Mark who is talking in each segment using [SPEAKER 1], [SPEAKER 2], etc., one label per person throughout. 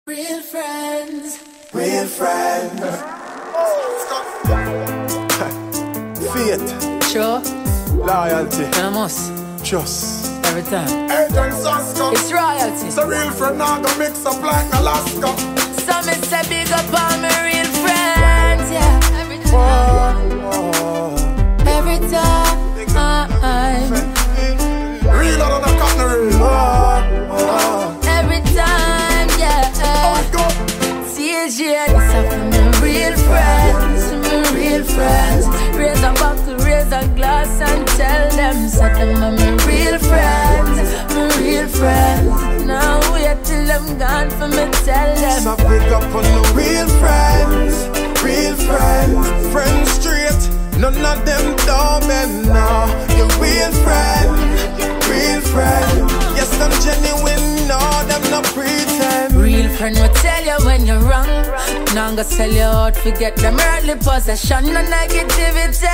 [SPEAKER 1] Real friends.
[SPEAKER 2] Real friends. Faith.
[SPEAKER 1] Sure.
[SPEAKER 2] Loyalty.
[SPEAKER 1] Famous.
[SPEAKER 2] Trust.
[SPEAKER 1] Every time.
[SPEAKER 2] Agent Saska.
[SPEAKER 1] It's royalty.
[SPEAKER 2] So real friend now go mix up like Alaska.
[SPEAKER 1] Some it's a big up on my real friends. Yeah. Every time. Every time.
[SPEAKER 2] Real out of the cotton real.
[SPEAKER 1] Every time. Yeah. TJ. It's up for my real friends. My real friends. Raise a buckle, raise a glass and tell them. Set them are my real friends. My real friends. Now wait till I'm gone for me tell them.
[SPEAKER 2] So pick up on the real friends. Real friends. Friends straight. None of them dumb and now your real friend. Real friend. Yes, I'm genuine. No, them not pretend.
[SPEAKER 1] Real friend will tell you when you're wrong. Now I'm gonna sell you out. Forget them earthly possession. No negativity.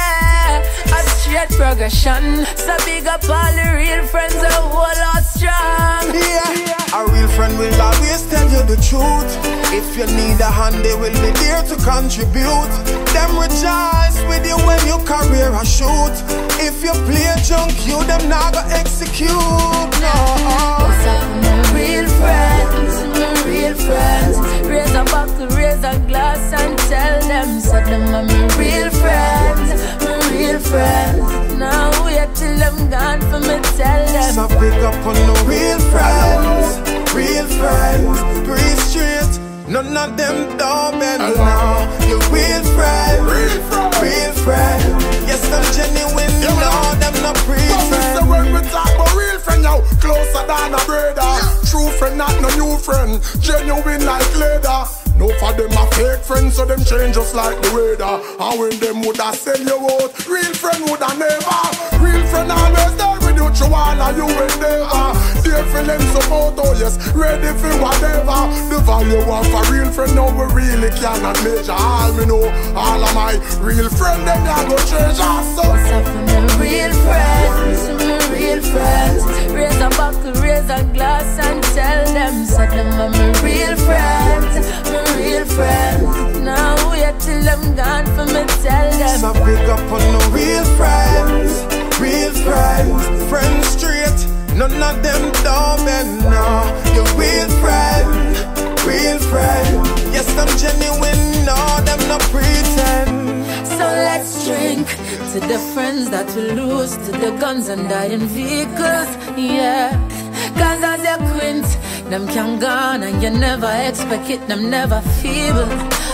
[SPEAKER 1] A straight progression. So big up all the real friends. A whole lot strong.
[SPEAKER 2] Yeah, a real friend will always tell you the truth. If you need a hand, they will be there to contribute. Them rejoice with you when your career a shoot. If you play junk, you them not gonna execute. No.
[SPEAKER 1] What's up, my real friends? My real friends. Raise a buckle, raise a glass and tell them. Set them are my real friends. My real friends. Now wait till I'm gone for me tell them.
[SPEAKER 2] So pick up on the real friends. Real friends. Breathe straight. None of them dumb and now your real friend. Real friend. Yes, I'm genuine. No, them not pretend. So when we talk about real friend now, closer than a brother. True friend, not no new friend. Genuine like leather. No for them a fake friends, so them change just like the weather. And when them woulda sell you out, real friend woulda never. Real friend always there with you through all of you endeavor. There for them support, oh yes, ready for whatever. The value of a real friend now we really cannot measure. All me know, all of my real friend them ya go treasure. So
[SPEAKER 1] what's up for my real friends? My real friends. Raise a buckle, raise a glass and tell them. Set them are my real friends. My real friends. Now wait till I'm gone for me tell them.
[SPEAKER 2] So pick up on the real friends. Real friends. Friends straight. None of them dumb and now your real friend. Real friend. Yes, I'm genuine. No, them not pretend.
[SPEAKER 1] So let's drink to the friends that we lose, to the guns and dying vehicles. Yeah, cause as you quint, them can gone and you never expect it, them never feeble.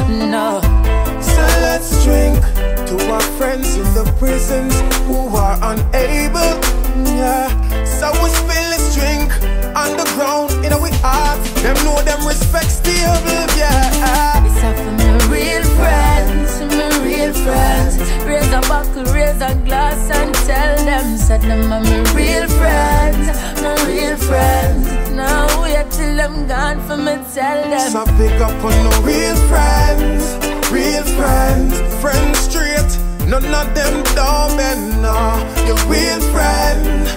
[SPEAKER 1] No.
[SPEAKER 2] So let's drink to our friends in the prisons who are unable. Yeah. So we spill this drink on the ground in our heart. Them know them respect stable. Yeah.
[SPEAKER 1] It's up for my real friends, my real friends. Raise a buckle, raise a glass and tell them. Set them are my real friends, my real friends. Now wait till I'm gone for me tell them.
[SPEAKER 2] So pick up on the real friends. Real friends. Friends straight. None of them dumb and now your real friend.